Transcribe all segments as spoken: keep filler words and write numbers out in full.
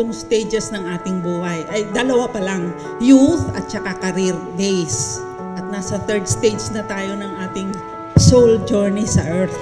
tatlong stages ng ating buhay. Ay, dalawa pa lang. Youth at saka career days. At nasa third stage na tayo ng ating soul journey sa earth.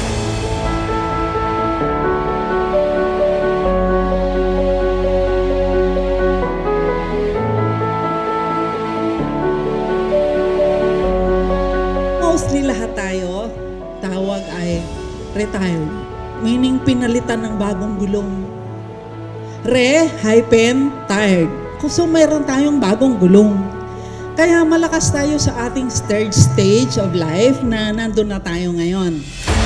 Mostly lahat tayo, tawag ay retired. Meaning pinalitan ng bagong gulong. Re, hyphen, tired. So mayroon tayong bagong gulong. Kaya malakas tayo sa ating third stage of life na nandun na tayo ngayon.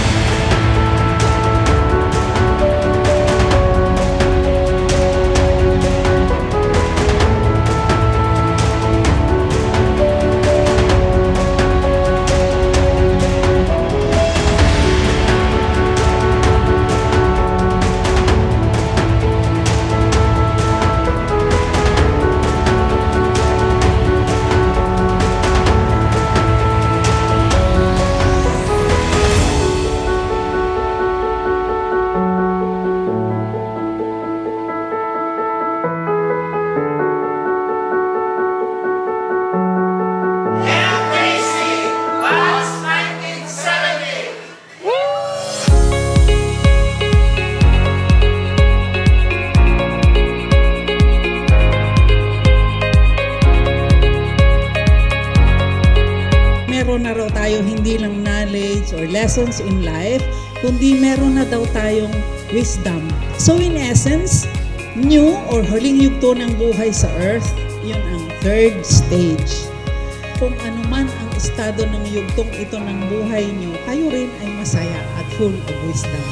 Meron na raw tayo hindi lang knowledge or lessons in life, kundi meron na daw tayong wisdom. So in essence, new or huling yugto ng buhay sa earth, yun ang third stage. Kung ano man ang estado ng yugtong ito ng buhay nyo, kayo rin ay masaya at full of wisdom.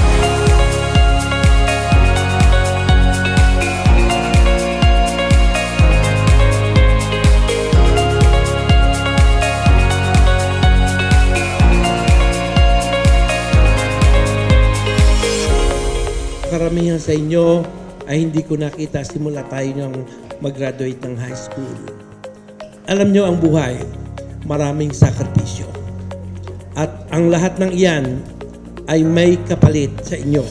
Karamihan sa inyo ay hindi ko nakita simula tayo nang mag-graduate ng high school. Alam nyo ang buhay, maraming sakripisyo. At ang lahat ng iyan ay may kapalit sa inyo.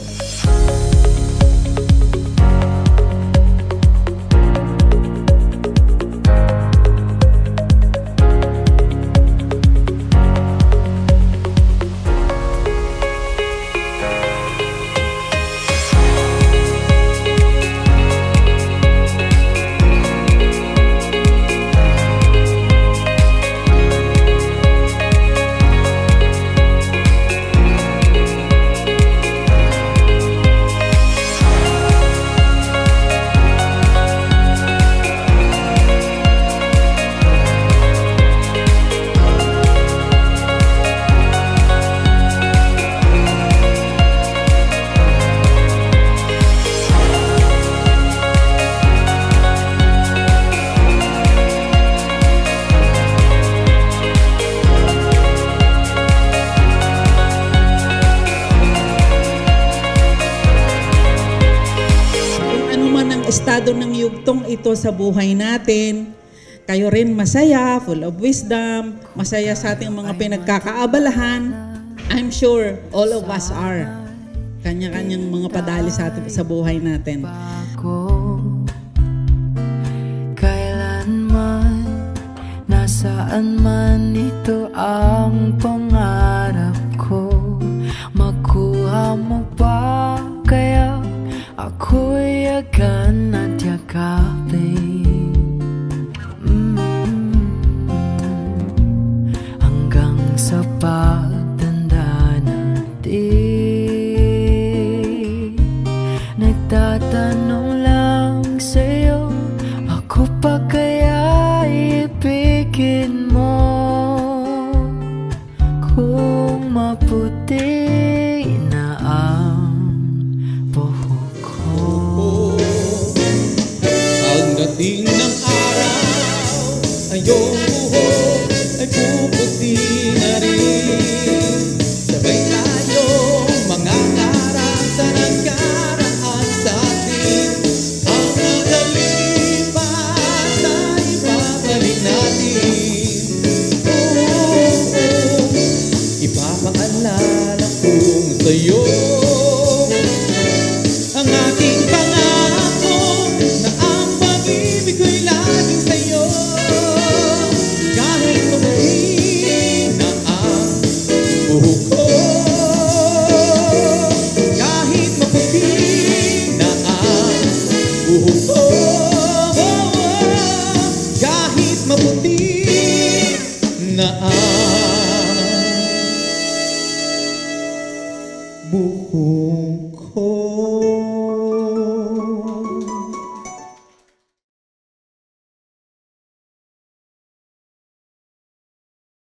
Estado ng yugtong ito sa buhay natin, kayo rin masaya, full of wisdom, masaya sa ating mga pinagkakaabalahan. I'm sure all of us are. Kanya-kanyang mga padali sa, ating, sa buhay natin. Kailanman, nasaan man ito ang pangarap ko, makuha mo pa kaya ako'y yagan at yakapin, mm-hmm. hanggang sa pagtanda natin. Nagtatanong lang sa'yo, ako pa kaya ibigin mo kung maputi na ang pagdating ng araw, ang iyong buhok ay puputi na rin. Sabay tayong mga karasa nagkaraan sa atin. Ang nagalipas ay babalik natin. Oo, ipapaalala kong sa'yo ang ating pangako. kung